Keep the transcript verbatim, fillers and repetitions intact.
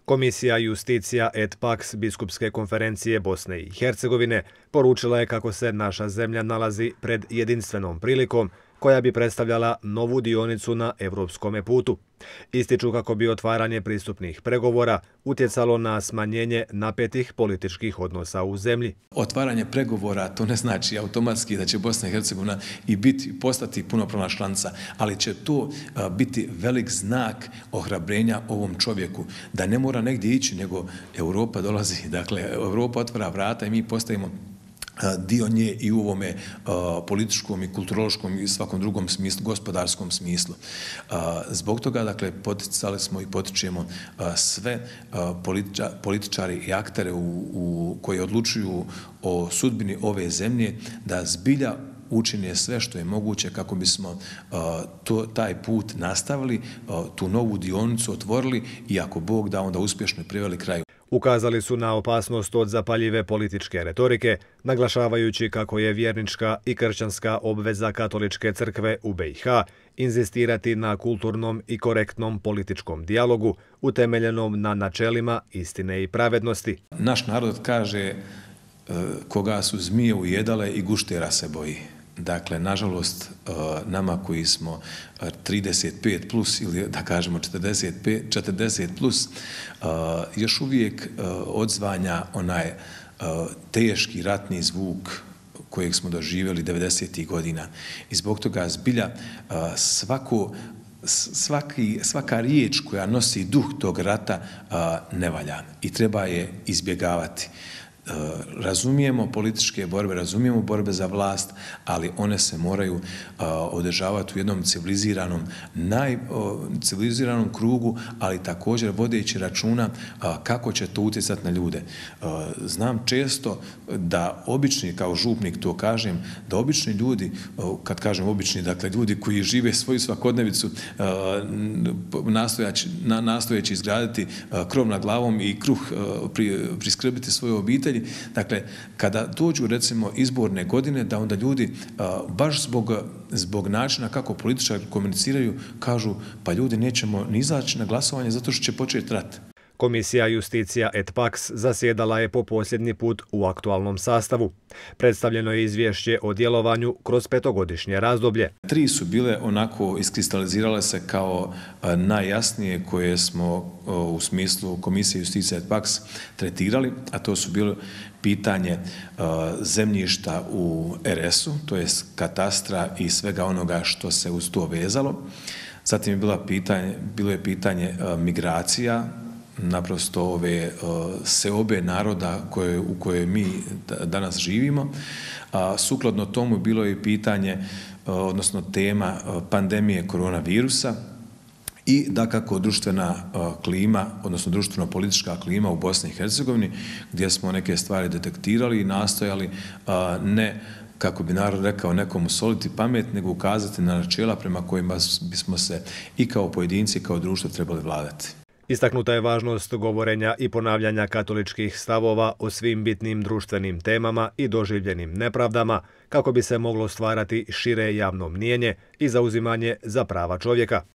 Komisija Justicija et Pax Biskupske konferencije Bosne i Hercegovine poručila je kako se naša zemlja nalazi pred jedinstvenom prilikom koja bi predstavljala novu dionicu na evropskom putu. Ističu kako bi otvaranje pristupnih pregovora utjecalo na smanjenje napetih političkih odnosa u zemlji. Otvaranje pregovora to ne znači automatski da će Bosna i Hercegovina i biti postati punopravna članica, ali će to biti velik znak ohrabrenja ovom čovjeku da ne mora negdje ići, nego Europa dolazi. Dakle, Europa otvara vrata i mi postajemo dio nje i u ovome političkom i kulturološkom i svakom drugom smislu, gospodarskom smislu. Zbog toga, dakle, poticali smo i potičemo sve političari i aktere u, koji odlučuju o sudbini ove zemlje da zbilja učine sve što je moguće kako bismo to, taj put nastavili, tu novu dionicu otvorili i ako Bog da, onda uspješno priveli kraju. Ukazali su na opasnost od zapaljive političke retorike, naglašavajući kako je vjernička i kršćanska obveza Katoličke crkve u be i ha inzistirati na kulturnom i korektnom političkom dijalogu utemeljenom na načelima istine i pravednosti. Naš narod kaže koga su zmije ujedale i guštera se boji. Dakle, nažalost, nama koji smo trideset pet plus ili da kažemo četrdeset pet, četrdeset plus, još uvijek odzvanja onaj teški ratni zvuk kojeg smo doživjeli devedesetih godina. I zbog toga zbilja svako Svaki, svaka riječ koja nosi duh tog rata ne valja i treba je izbjegavati. Razumijemo političke borbe, razumijemo borbe za vlast, ali one se moraju održavati u jednom civiliziranom, najciviliziranom krugu, ali također vodeći računa kako će to utjecati na ljude. Znam često da obični, kao župnik to kažem, da obični ljudi, kad kažem obični, dakle ljudi koji žive svoju svakodnevicu nastojeći izgraditi krov nad glavom i kruh priskrbiti svoju obitelj. Dakle, kada dođu, recimo, izborne godine, da onda ljudi, baš zbog, zbog načina kako političari komuniciraju, kažu, pa ljudi nećemo ni izaći na glasovanje zato što će početi rat. Komisija Justicija et Pax zasjedala je po posljednji put u aktualnom sastavu. Predstavljeno je izvješće o djelovanju kroz petogodišnje razdoblje. Tri su bile onako iskristalizirale se kao najjasnije koje smo u smislu Komisije Justicija et Pax tretirali, a to su bilo pitanje zemljišta u er esu, to je katastra i svega onoga što se uz to vezalo. Zatim je bilo pitanje, bilo je pitanje migracija, naprosto ove seobe naroda koje, u kojoj mi danas živimo. A, sukladno tomu bilo je pitanje, odnosno tema pandemije koronavirusa i dakako društvena klima, odnosno društveno-politička klima u Bosni i Hercegovini, gdje smo neke stvari detektirali i nastojali ne, kako bi narod rekao, nekomu soliti pamet, nego ukazati na načela prema kojima bismo se i kao pojedinci i kao društvo trebali vladati. Istaknuta je važnost govorenja i ponavljanja katoličkih stavova o svim bitnim društvenim temama i doživljenim nepravdama kako bi se moglo stvarati šire javno mnijenje i zauzimanje za prava čovjeka.